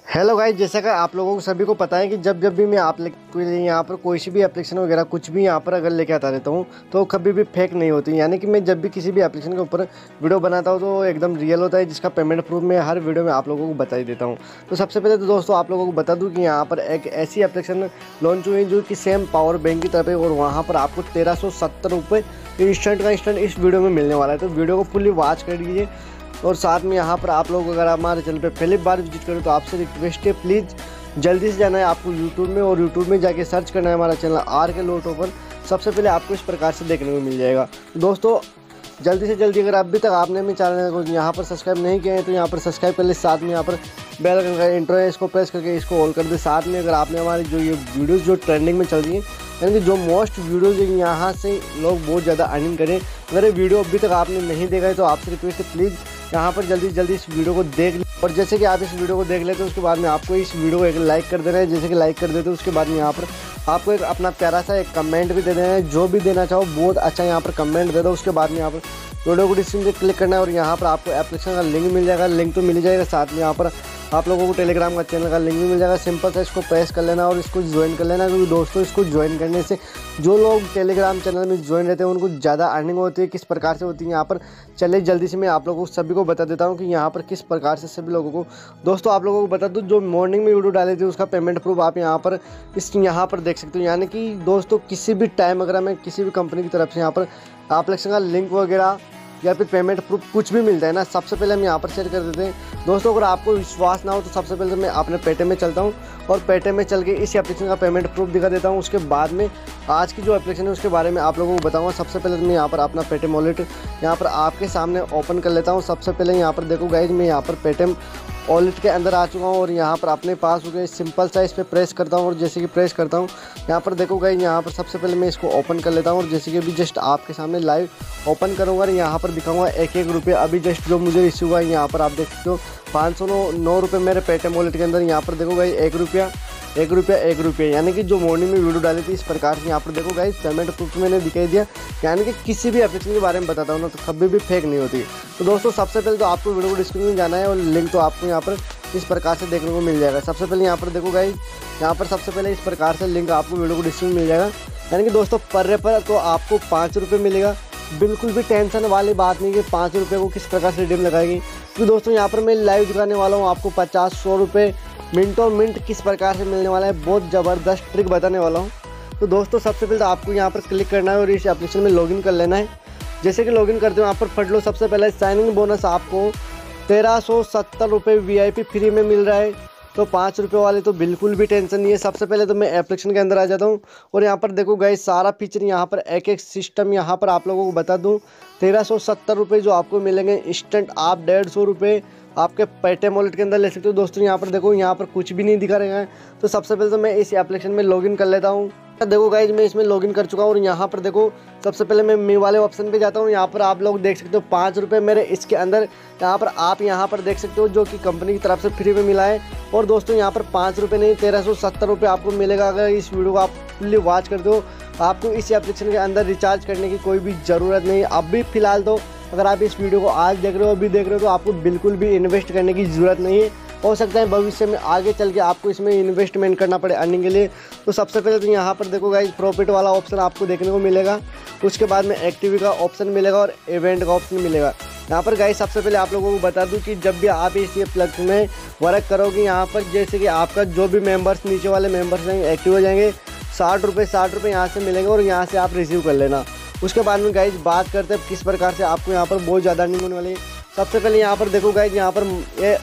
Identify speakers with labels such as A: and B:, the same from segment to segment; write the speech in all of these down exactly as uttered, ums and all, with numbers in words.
A: Hello guys, जैसा कि आप लोगों को सभी को पता है कि जब जब भी मैं आप कोई यहाँ पर कोई सी भी एप्लीकेशन वगैरह कुछ भी यहाँ पर अगर लेके आता रहता हूँ तो कभी भी फेक नहीं होती। यानी कि मैं जब भी किसी भी एप्लीकेशन के ऊपर वीडियो बनाता हूँ तो एकदम रियल होता है, जिसका पेमेंट प्रूफ मैं हर वीडियो में आप लोगों को बता ही देता हूँ। तो सबसे पहले तो दोस्तों आप लोगों को बता दूँ कि यहाँ पर एक ऐसी एप्लीकेशन लॉन्च हुई जो कि सेम पावर बैंक की तरफ है और वहाँ पर आपको तेरह सौ सत्तर रुपये इंस्टेंट का इंस्टेंट इस वीडियो में मिलने वाला है। तो वीडियो को फुल्ली वॉच कर लीजिए। और साथ में यहाँ पर आप लोग अगर हमारे चैनल पे पहली बार विजिट करें तो आपसे रिक्वेस्ट है, प्लीज़ जल्दी से जाना है आपको यूट्यूब में और यूट्यूब में जाके सर्च करना है हमारा चैनल आर के लोट ओपन। सबसे पहले आपको इस प्रकार से देखने को मिल जाएगा। दोस्तों जल्दी से जल्दी अगर अभी तक आपने मेरे चैनल को यहाँ पर सब्सक्राइब नहीं किया है तो यहाँ पर सब्सक्राइब कर ले। साथ में यहाँ पर बेल आइकन का इंट्रो है, इसको प्रेस करके इसको ऑल कर दे। साथ में अगर आपने हमारी जो ये वीडियोस जो ट्रेंडिंग में चल रही है, यानी कि जो मोस्ट वीडियोज़ यहाँ से लोग बहुत ज़्यादा अर्निंग करें, अगर ये वीडियो अभी तक आपने नहीं देखा है तो आपसे रिक्वेस्ट है प्लीज़ यहाँ पर जल्दी से जल्दी इस वीडियो को देख लें। और जैसे कि आप इस वीडियो को देख लेते हैं उसके बाद में आपको इस वीडियो को एक लाइक कर देना है। जैसे कि लाइक कर देते हैं उसके बाद में यहाँ पर आपको एक अपना प्यारा सा एक कमेंट भी दे देना है। जो भी देना चाहो बहुत अच्छा यहाँ पर कमेंट दे दो। उसके बाद में यहाँ पर वीडियो को डिस्क्रिप्शन पे क्लिक करना है और यहाँ पर आपको एप्लीकेशन का लिंक मिल जाएगा। लिंक तो मिल जाएगा, साथ में यहाँ पर आप लोगों को टेलीग्राम का चैनल का लिंक भी मिल जाएगा। सिंपल से इसको प्रेस कर लेना और इसको ज्वाइन कर लेना, क्योंकि दोस्तों इसको ज्वाइन करने से जो लोग टेलीग्राम चैनल में ज्वाइन रहते हैं उनको ज़्यादा अर्निंग होती है। किस प्रकार से होती है यहाँ पर चलिए जल्दी से मैं आप लोगों को सभी को बता देता हूँ कि यहाँ पर किस प्रकार से सभी लोगों को। दोस्तों आप लोगों को बता दूँ, जो मॉर्निंग में वीडियो डाली थी उसका पेमेंट प्रूफ आप यहाँ पर इस यहाँ पर देख सकते हो। यानी कि दोस्तों किसी भी टाइम अगर हमें किसी भी कंपनी की तरफ से यहाँ पर एप्लीकेशन का लिंक वगैरह या फिर पेमेंट प्रूफ कुछ भी मिलता है ना, सबसे पहले हम यहाँ पर शेयर कर देते हैं। दोस्तों अगर आपको विश्वास ना हो तो सबसे पहले तो मैं अपने पेटीएम में चलता हूँ और पेटीएम में चल के इस एप्लीकेशन का पेमेंट प्रूफ दिखा देता हूँ। उसके बाद में आज की जो एप्लीकेशन है उसके बारे में आप लोगों को बताऊँगा। सबसे पहले तो मैं यहाँ पर अपना पेटीएम वॉलेट यहाँ पर आपके सामने ओपन कर लेता हूँ। सबसे पहले यहाँ पर देखो गाइज, मैं यहाँ पर पेटीएम वॉलेट के अंदर आ चुका हूँ और यहाँ पर अपने पास हो गए। सिंपल सा इस पर प्रेस करता हूँ और जैसे कि प्रेस करता हूँ यहाँ पर देखो गाइज, यहाँ पर सबसे पहले मैं इसको ओपन कर लेता हूँ और जैसे कि अभी जस्ट आपके सामने लाइव ओपन करूँगा और यहाँ पर दिखाऊंगा एक एक रुपये अभी जस्ट जो मुझे रिसीव हुआ है। यहाँ पर आप देख सकते हो पाँच सौ नौ नौ रुपये मेरे पेटीएम वॉलेट के अंदर। यहाँ पर देखो गाइज एक रुपया एक रुपया एक रुपया यानी कि जो मॉर्निंग में वीडियो डाली थी इस प्रकार से यहाँ पर देखो गाइज पेमेंट प्रूफ मैंने दिखाई दिया। यानी कि किसी भी एप्लीकेशन के बारे में बताता हूँ ना तो कभी भी फेक नहीं होती। तो दोस्तों सबसे पहले तो आपको वीडियो को डिस्क्रिप्शन में जाना है और लिंक तो आपको यहाँ पर इस प्रकार से देखने को मिल जाएगा। सबसे पहले यहाँ पर देखो गाइज, यहाँ पर सबसे पहले इस प्रकार से लिंक आपको वीडियो को डिस्क्रिप्शन में मिल जाएगा। यानी कि दोस्तों पर पर तो आपको पाँच रुपये मिलेगा। बिल्कुल भी टेंशन वाली बात नहीं कि पाँच रुपये को किस प्रकार से रिडीम लगाएगी, क्योंकि दोस्तों यहाँ पर मैं लाइव दिखाने वाला हूँ आपको पचास सौ रुपये मिनटों मिनट किस प्रकार से मिलने वाला है। बहुत ज़बरदस्त ट्रिक बताने वाला हूँ। तो दोस्तों सबसे पहले तो आपको यहाँ पर क्लिक करना है और इस एप्लीकेशन में लॉगिन कर लेना है। जैसे कि लॉगिन करते हो यहाँ पर पढ़ लो। सबसे पहले साइनिंग बोनस आपको तेरह सौ सत्तर रुपये वी आई पी फ्री में मिल रहा है। तो पाँच रुपये वाले तो बिल्कुल भी टेंशन नहीं है। सबसे पहले तो मैं एप्लीकेशन के अंदर आ जाता हूँ और यहाँ पर देखो गाइस सारा फीचर यहाँ पर एक एक सिस्टम यहाँ पर आप लोगों को बता दूँ। तेरह सौ सत्तर रुपये जो आपको मिलेंगे इंस्टेंट, आप डेढ़ सौ रुपये आपके पेटीएम वॉलेट के अंदर ले सकते हो। दोस्तों यहाँ पर देखो यहाँ पर कुछ भी नहीं दिखा रहा है। तो सबसे पहले तो मैं इस एप्लीकेशन में लॉगिन कर लेता हूँ। देखो गाइज मैं इसमें लॉगिन कर चुका हूँ और यहाँ पर देखो सबसे पहले मैं मी वाले ऑप्शन पे जाता हूँ। यहाँ पर आप लोग देख सकते हो पाँच रुपये मेरे इसके अंदर यहाँ पर आप यहाँ पर देख सकते हो जो कि कंपनी की तरफ से फ्री में मिला है। और दोस्तों यहाँ पर पाँच रुपये नहीं तेरह सौ सत्तर रुपये आपको मिलेगा। अगर इस वीडियो को आप फुल्ली वॉच करते हो आपको इस एप्लीकेशन के अंदर रिचार्ज करने की कोई भी ज़रूरत नहीं। अभी फिलहाल तो अगर आप इस वीडियो को आज देख रहे हो अभी देख रहे हो तो आपको बिल्कुल भी इन्वेस्ट करने की ज़रूरत नहीं है। हो सकता है भविष्य में आगे चल के आपको इसमें इन्वेस्टमेंट करना पड़े अर्निंग के लिए। तो सबसे पहले तो यहाँ पर देखो गाइज प्रॉफिट वाला ऑप्शन आपको देखने को मिलेगा। उसके बाद में एक्टिविटी का ऑप्शन मिलेगा और इवेंट का ऑप्शन मिलेगा। यहाँ पर गाइज सबसे पहले आप लोगों को बता दूँ कि जब भी आप इस प्लेटफॉर्म में वर्क करोगे यहाँ पर जैसे कि आपका जो भी मेम्बर्स नीचे वाले मेम्बर्स रहेंगे एक्टिव हो जाएंगे। साठ रुपये साठ रुपये यहाँ से मिलेंगे और यहाँ से आप रिसीव कर लेना। उसके बाद में गाइज बात करते हैं किस प्रकार से आपको यहाँ पर बहुत ज़्यादा अर्निंग होने वाली है। सबसे पहले यहाँ पर देखो गाइज यहाँ पर ये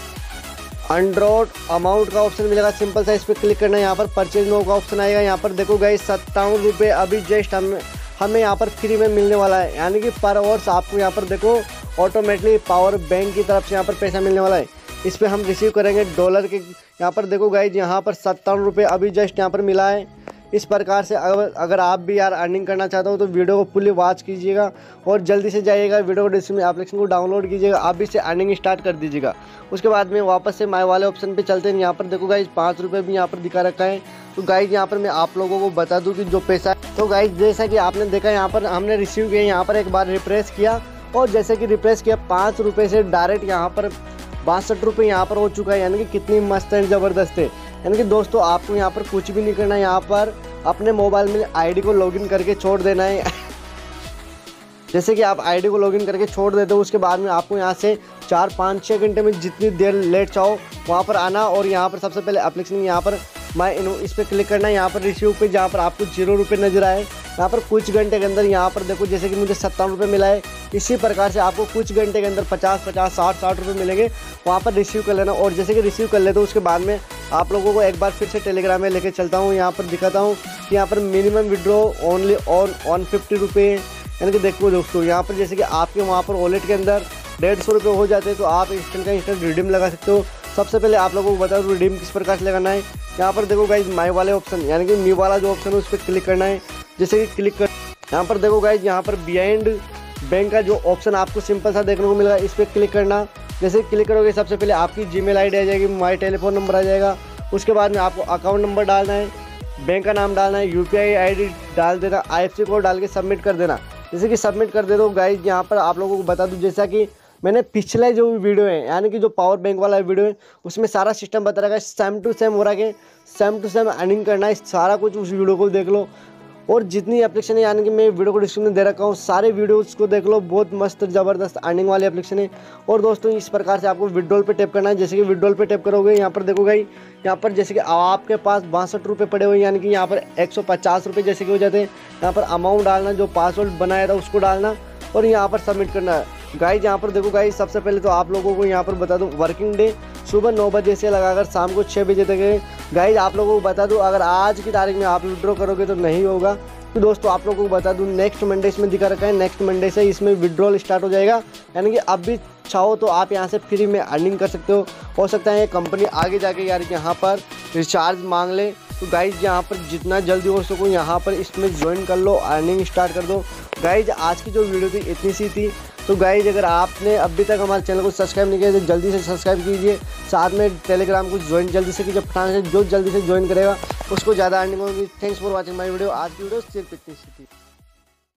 A: अनड्रॉड अमाउंट का ऑप्शन मिलेगा। सिंपल सा इस पर क्लिक करना है। यहाँ पर परचेज नो का ऑप्शन आएगा। यहाँ पर देखो गाइज सत्तावन रुपये अभी जस्ट हम हमें यहाँ पर फ्री में मिलने वाला है। यानी कि पर आवर्स आपको यहाँ पर देखो ऑटोमेटिकली पावर बैंक की तरफ से यहाँ पर पैसा मिलने वाला है। इस पर हम रिसीव करेंगे डॉलर के। यहाँ पर देखो गाइज यहाँ पर सत्तावन रुपये अभी जस्ट यहाँ पर मिला है। इस प्रकार से अगर अगर आप भी यार अर्निंग करना चाहते हो तो वीडियो को फुल्ली वॉच कीजिएगा और जल्दी से जाइएगा वीडियो को डिस्क्रिप्शन एप्लीकेशन को डाउनलोड कीजिएगा। आप भी से अर्निंग स्टार्ट कर दीजिएगा। उसके बाद में वापस से माय वाले ऑप्शन पे चलते हैं। यहाँ पर देखो गाइज पाँच रुपये भी यहाँ पर दिखा रखा है। तो गाइज यहाँ पर मैं आप लोगों को बता दूँ कि जो पैसा है तो गाइज जैसा कि आपने देखा यहाँ पर हमने रिसीव किया। यहाँ पर एक बार रिफ्रेश किया और जैसे कि रिफ्रेश किया पाँच रुपये से डायरेक्ट यहाँ पर बासठ रुपये यहाँ पर हो चुका है, यानी कि कितनी मस्त एंड ज़बरदस्त है। यानी कि दोस्तों आपको यहाँ पर कुछ भी नहीं करना है, यहाँ पर अपने मोबाइल में आईडी को लॉगिन करके छोड़ देना है। जैसे कि आप आईडी को लॉगिन करके छोड़ देते हो, उसके बाद में आपको यहाँ से चार पाँच छः घंटे में जितनी देर लेट चाहो वहाँ पर आना और यहाँ पर सबसे पहले एप्लीकेशन यहाँ पर मैं इनो इस पर क्लिक करना है। यहाँ पर रिसीव पे जहाँ पर आपको जीरो रुपये नजर आए, यहाँ पर कुछ घंटे के अंदर यहाँ पर देखो जैसे कि मुझे सत्तावन रुपये मिला है, इसी प्रकार से आपको कुछ घंटे के अंदर पचास पचास साठ साठ रुपये मिलेंगे, वहाँ पर रिसीव कर लेना। और जैसे कि रिसीव कर लेते हो उसके बाद में आप लोगों को एक बार फिर से टेलीग्राम में लेके चलता हूँ, यहाँ पर दिखाता हूँ कि यहाँ पर minimum withdraw only on one fifty रुपये। यानी कि देखो दोस्तों यहाँ पर जैसे कि आपके वहाँ पर वॉलेट के अंदर डेढ़ सौ रुपये हो जाते हैं, तो आप इंस्टेंट का इंस्टेंट रिडीम लगा सकते हो। सबसे पहले आप लोगों को बता दूँ रिडीम किस प्रकार से लगाना है। यहाँ पर देखो गाइज माई वाले ऑप्शन यानी कि मी वाला जो ऑप्शन है उस पर क्लिक करना है। जैसे कि क्लिक कर यहाँ पर देखो गाइज यहाँ पर बिहाइंड बैंक का जो ऑप्शन आपको सिंपल सा देखने को मिलेगा, इस पर क्लिक करना। जैसे क्लिक करोगे सबसे पहले आपकी जीमेल आईडी आ जाएगी, माई टेलीफोन नंबर आ जाएगा, उसके बाद में आपको अकाउंट नंबर डालना है, बैंक का नाम डालना है, यूपीआई आईडी डाल देना, आईएफएससी कोड डाल के सबमिट कर देना। जैसे कि सबमिट कर दे दो गाइज, यहाँ पर आप लोगों को बता दूं जैसा कि मैंने पिछले जो वीडियो है यानी कि जो पावर बैंक वाला वीडियो है उसमें सारा सिस्टम बता रखा है, सेम टू सेम हो रहा है, सेम टू सेम अर्निंग करना है, सारा कुछ उस वीडियो को देख लो। और जितनी एप्लीकेशन है यानी कि मैं वीडियो को डिस्क्रिप्शन में दे रखा हूँ, सारे वीडियोस को देख लो, बहुत मस्त ज़बरदस्त अर्निंग वाली एप्लीकेशन है। और दोस्तों इस प्रकार से आपको विड्रॉल पे टैप करना है। जैसे कि विड्रॉल पे टैप करोगे यहाँ पर देखो भाई यहाँ पर जैसे कि आपके पास बासठ रुपये पड़े हुए यानी कि यहाँ पर एक सौ पचास रुपये जैसे कि हो जाते हैं। यहाँ पर अमाउंट डालना, जो पासवर्ड बनाया था उसको डालना और यहाँ पर सबमिट करना है। गाइज यहाँ पर देखो गाइज सबसे पहले तो आप लोगों को यहाँ पर बता दूँ वर्किंग डे सुबह नौ बजे से लगाकर शाम को छः बजे तक है। गाइज आप लोगों को बता दूँ अगर आज की तारीख में आप विड्रॉ करोगे तो नहीं होगा। तो दोस्तों आप लोगों को बता दूं नेक्स्ट मंडे इसमें दिखा रखा है, नेक्स्ट मंडे से इसमें विड्रॉल स्टार्ट हो जाएगा। यानी कि अब भी चाहो तो आप यहां से फ्री में अर्निंग कर सकते हो। हो सकता है ये कंपनी आगे जाके यार यहाँ पर रिचार्ज मांग ले, तो गाइज यहाँ पर जितना जल्दी हो सको यहाँ पर इसमें ज्वाइन कर लो, अर्निंग स्टार्ट कर दो। गाइज आज की जो वीडियो थी इतनी सी थी। तो गाइज अगर आपने अभी तक हमारे चैनल को सब्सक्राइब नहीं किया तो जल्दी से सब्सक्राइब कीजिए, साथ में टेलीग्राम को ज्वाइन जल्दी से कीजिए, फटाने से जो जल्दी से ज्वाइन करेगा उसको ज़्यादा अर्निंग होगी। Thanks for watching my video. आज की वीडियो सिर्फ इतनी सी थी।